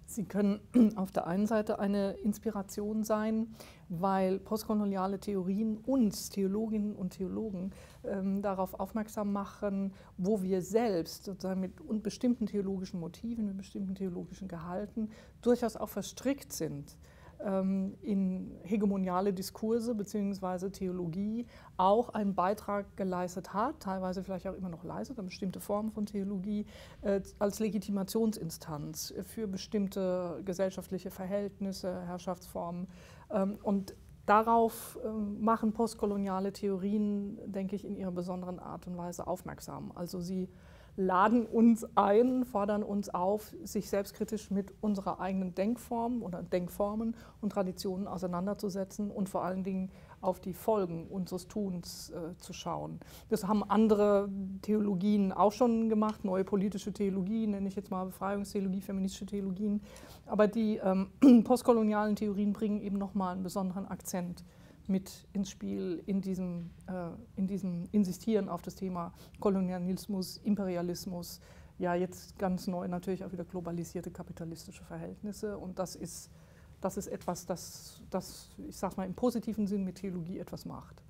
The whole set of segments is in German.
Sie können auf der einen Seite eine Inspiration sein, weil postkoloniale Theorien uns, Theologinnen und Theologen, darauf aufmerksam machen, wo wir selbst sozusagen mit bestimmten theologischen Motiven, mit bestimmten theologischen Gehalten durchaus auch verstrickt sind in hegemoniale Diskurse bzw. Theologie auch einen Beitrag geleistet hat, teilweise vielleicht auch immer noch leistet, eine bestimmte Form von Theologie, als Legitimationsinstanz für bestimmte gesellschaftliche Verhältnisse, Herrschaftsformen. Und darauf machen postkoloniale Theorien, denke ich, in ihrer besonderen Art und Weise aufmerksam. Also sie laden uns ein, fordern uns auf, sich selbstkritisch mit unserer eigenen Denkform oder Denkformen und Traditionen auseinanderzusetzen und vor allen Dingen auf die Folgen unseres Tuns zu schauen. Das haben andere Theologien auch schon gemacht, neue politische Theologie, nenne ich jetzt mal Befreiungstheologie, feministische Theologien. Aber die postkolonialen Theorien bringen eben nochmal einen besonderen Akzent mit ins Spiel in diesem Insistieren auf das Thema Kolonialismus, Imperialismus, ja jetzt ganz neu natürlich auch wieder globalisierte kapitalistische Verhältnisse. Und das ist etwas, das, ich sage mal, im positiven Sinn mit Theologie etwas macht.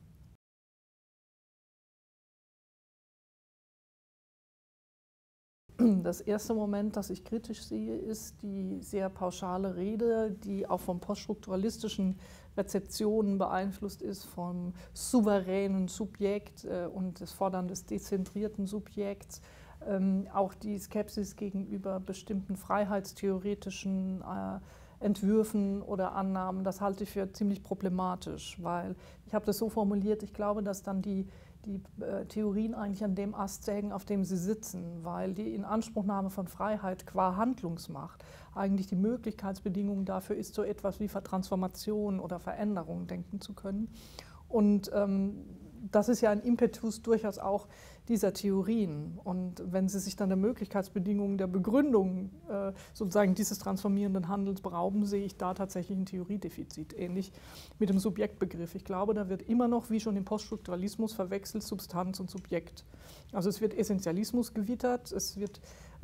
Das erste Moment, das ich kritisch sehe, ist die sehr pauschale Rede, die auch von poststrukturalistischen Rezeptionen beeinflusst ist, vom souveränen Subjekt und das Fordern des dezentrierten Subjekts. Auch die Skepsis gegenüber bestimmten freiheitstheoretischen Entwürfen oder Annahmen, das halte ich für ziemlich problematisch, weil ich habe das so formuliert, ich glaube, dass dann die Theorien eigentlich an dem Ast sägen, auf dem sie sitzen, weil die Inanspruchnahme von Freiheit qua Handlungsmacht eigentlich die Möglichkeitsbedingung dafür ist, so etwas wie Transformation oder Veränderung denken zu können. Und das ist ja ein Impetus durchaus auch dieser Theorien. Und wenn sie sich dann der Möglichkeitsbedingungen der Begründung sozusagen dieses transformierenden Handelns berauben, sehe ich da tatsächlich ein Theoriedefizit, ähnlich mit dem Subjektbegriff. Ich glaube, da wird immer noch, wie schon im Poststrukturalismus, verwechselt Substanz und Subjekt. Also es wird Essentialismus gewittert, es wird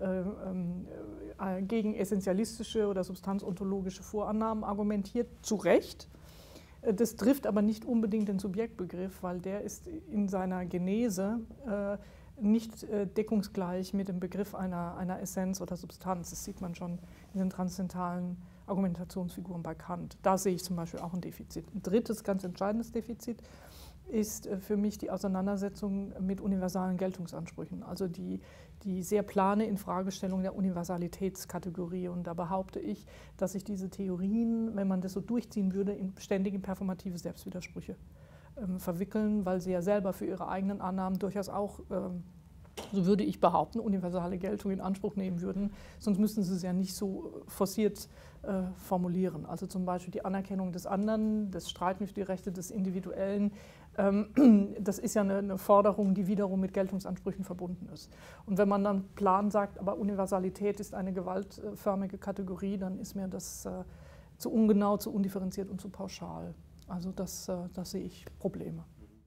gegen essentialistische oder substanzontologische Vorannahmen argumentiert, zu Recht. Das trifft aber nicht unbedingt den Subjektbegriff, weil der ist in seiner Genese nicht deckungsgleich mit dem Begriff einer Essenz oder Substanz. Das sieht man schon in den transzendentalen Argumentationsfiguren bei Kant. Da sehe ich zum Beispiel auch ein Defizit. Ein drittes ganz entscheidendes Defizit ist für mich die Auseinandersetzung mit universalen Geltungsansprüchen, also die sehr plane Infragestellung der Universalitätskategorie. Und da behaupte ich, dass sich diese Theorien, wenn man das so durchziehen würde, in ständige performative Selbstwidersprüche verwickeln, weil sie ja selber für ihre eigenen Annahmen durchaus auch, so würde ich behaupten, universale Geltung in Anspruch nehmen würden, sonst müssten sie es ja nicht so forciert formulieren. Also zum Beispiel die Anerkennung des anderen, das Streiten für die Rechte des Individuellen, das ist ja eine Forderung, die wiederum mit Geltungsansprüchen verbunden ist. Und wenn man dann plan sagt, aber Universalität ist eine gewaltförmige Kategorie, dann ist mir das zu ungenau, zu undifferenziert und zu pauschal. Also das sehe ich Probleme.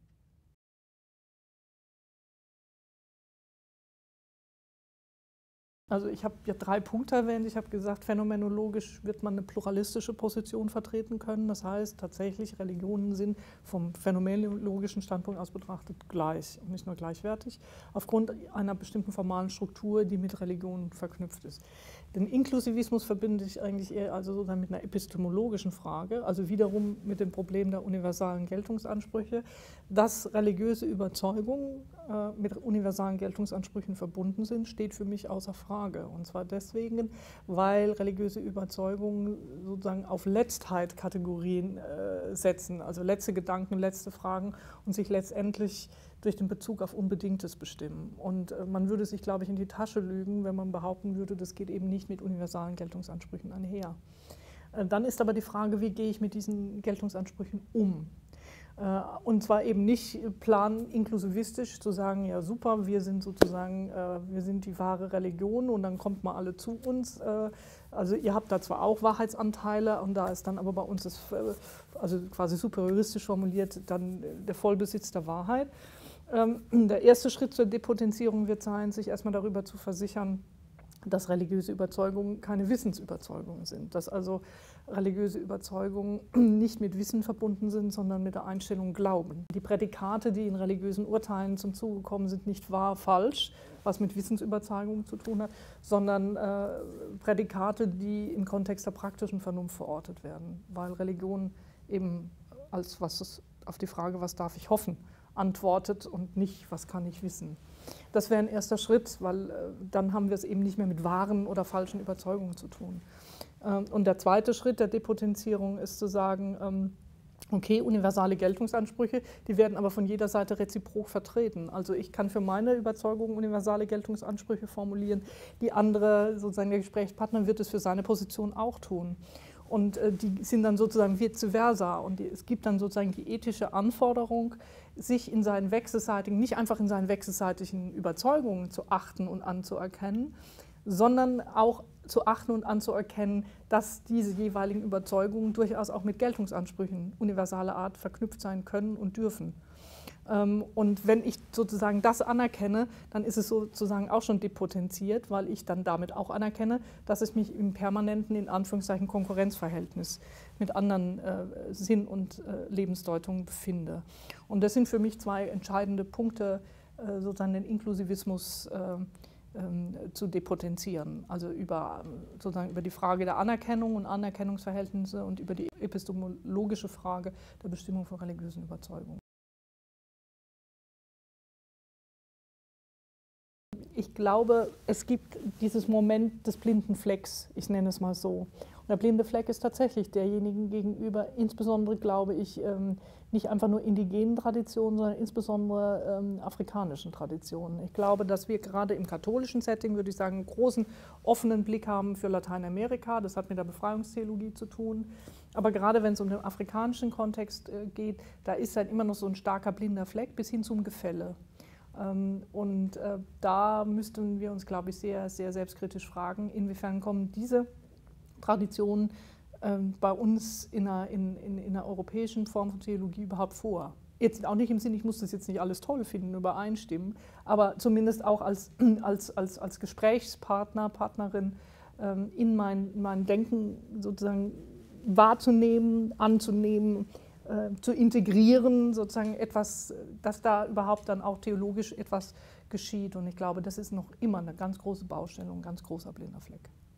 Also ich habe ja 3 Punkte erwähnt. Ich habe gesagt, phänomenologisch wird man eine pluralistische Position vertreten können. Das heißt, tatsächlich Religionen sind vom phänomenologischen Standpunkt aus betrachtet gleich und nicht nur gleichwertig, aufgrund einer bestimmten formalen Struktur, die mit Religion verknüpft ist. Den Inklusivismus verbinde ich eigentlich eher also sozusagen mit einer epistemologischen Frage, also wiederum mit dem Problem der universalen Geltungsansprüche, dass religiöse Überzeugungen mit universalen Geltungsansprüchen verbunden sind, steht für mich außer Frage. Und zwar deswegen, weil religiöse Überzeugungen sozusagen auf Letztheit-Kategorien setzen, also letzte Gedanken, letzte Fragen und sich letztendlich durch den Bezug auf Unbedingtes bestimmen. Und man würde sich, glaube ich, in die Tasche lügen, wenn man behaupten würde, das geht eben nicht mit universalen Geltungsansprüchen einher. Dann ist aber die Frage, wie gehe ich mit diesen Geltungsansprüchen um? Und zwar eben nicht planinklusivistisch zu sagen, ja super, wir sind sozusagen, wir sind die wahre Religion und dann kommt mal alle zu uns. Also ihr habt da zwar auch Wahrheitsanteile und da ist dann aber bei uns das, also quasi superioristisch formuliert, dann der Vollbesitz der Wahrheit. Der erste Schritt zur Depotenzierung wird sein, sich erstmal darüber zu versichern, dass religiöse Überzeugungen keine Wissensüberzeugungen sind, dass also religiöse Überzeugungen nicht mit Wissen verbunden sind, sondern mit der Einstellung Glauben. Die Prädikate, die in religiösen Urteilen zum Zuge kommen, sind nicht wahr, falsch, was mit Wissensüberzeugungen zu tun hat, sondern Prädikate, die im Kontext der praktischen Vernunft verortet werden, weil Religion eben als was es auf die Frage, was darf ich hoffen, antwortet und nicht, was kann ich wissen. Das wäre ein erster Schritt, weil dann haben wir es eben nicht mehr mit wahren oder falschen Überzeugungen zu tun. Und der zweite Schritt der Depotenzierung ist zu sagen, okay, universale Geltungsansprüche, die werden aber von jeder Seite reziprok vertreten. Also ich kann für meine Überzeugung universale Geltungsansprüche formulieren, die andere, sozusagen der Gesprächspartner, wird es für seine Position auch tun. Und die sind dann sozusagen vice versa. Und es gibt dann sozusagen die ethische Anforderung, sich in seinen wechselseitigen, nicht einfach in seinen wechselseitigen Überzeugungen zu achten und anzuerkennen, sondern auch zu achten und anzuerkennen, dass diese jeweiligen Überzeugungen durchaus auch mit Geltungsansprüchen universaler Art verknüpft sein können und dürfen. Und wenn ich sozusagen das anerkenne, dann ist es sozusagen auch schon depotenziert, weil ich dann damit auch anerkenne, dass ich mich im permanenten, in Anführungszeichen, Konkurrenzverhältnis mit anderen Sinn- und Lebensdeutungen befinde. Und das sind für mich zwei entscheidende Punkte, sozusagen den Inklusivismus zu depotenzieren. Also sozusagen über die Frage der Anerkennung und Anerkennungsverhältnisse und über die epistemologische Frage der Bestimmung von religiösen Überzeugungen. Ich glaube, es gibt dieses Moment des blinden Flecks, ich nenne es mal so. Und der blinde Fleck ist tatsächlich derjenigen gegenüber, insbesondere glaube ich, nicht einfach nur indigenen Traditionen, sondern insbesondere afrikanischen Traditionen. Ich glaube, dass wir gerade im katholischen Setting, würde ich sagen, einen großen offenen Blick haben für Lateinamerika. Das hat mit der Befreiungstheologie zu tun. Aber gerade wenn es um den afrikanischen Kontext geht, da ist halt immer noch so ein starker blinder Fleck bis hin zum Gefälle. Und da müssten wir uns, glaube ich, sehr, sehr selbstkritisch fragen, inwiefern kommen diese Traditionen bei uns in einer europäischen Form von Theologie überhaupt vor. Jetzt auch nicht im Sinne, ich muss das jetzt nicht alles toll finden, übereinstimmen, aber zumindest auch als Gesprächspartner, Partnerin in mein Denken sozusagen wahrzunehmen, anzunehmen, zu integrieren, sozusagen etwas, dass da überhaupt dann auch theologisch etwas geschieht. Und ich glaube, das ist noch immer eine ganz große Baustelle und ein ganz großer blinder Fleck.